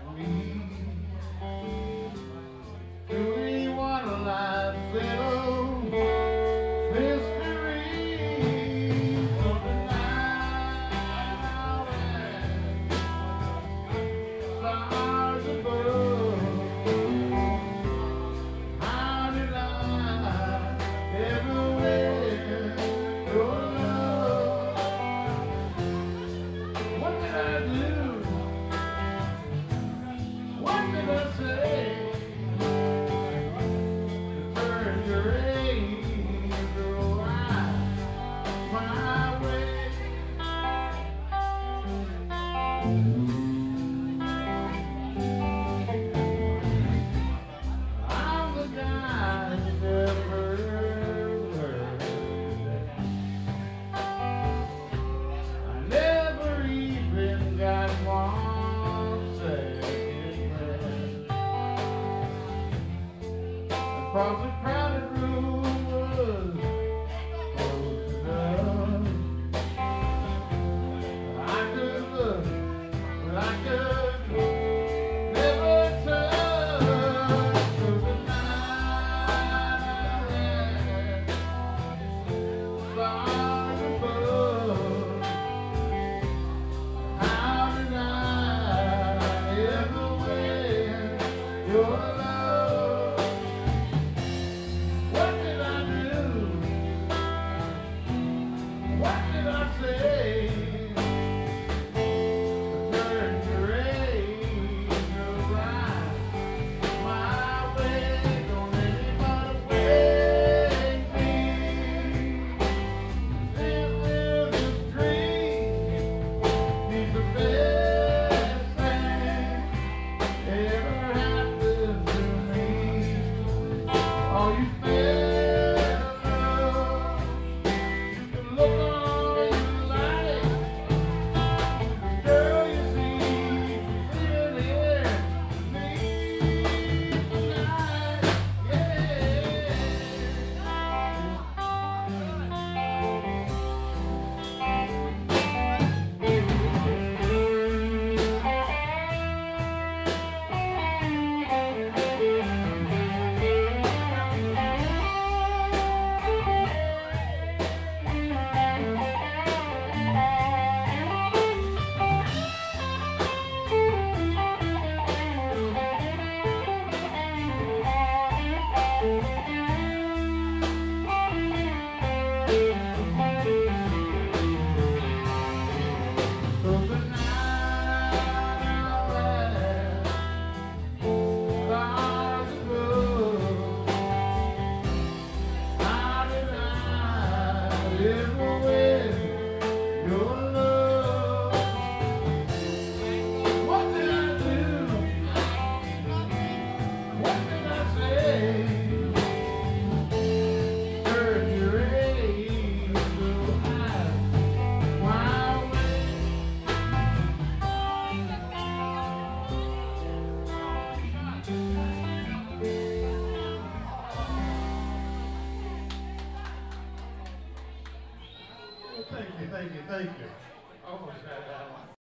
me. To me, what a life settled mystery. So tonight, stars above, how did I ever win your love? What did I do? What did I say to turn your angel eyes my way? I'm the guy you never heard. I never even got one second breath. Across the crowded room was close enough. I could look, but I could never touch. So tonight, stars above, how did I ever win your love? What did I do? What did I say to turn your angel eyes my way? Don't anybody wake me. This is a dream. He's the best thing ever happened to me. All you fellas, you can look all you like. Girl, you see, still here with me tonight. So tonight, stars above, how did I ever win your love? What did I do? What did I say? Turn your angel eyes my way. Thank you, thank you, thank you. Almost had that one.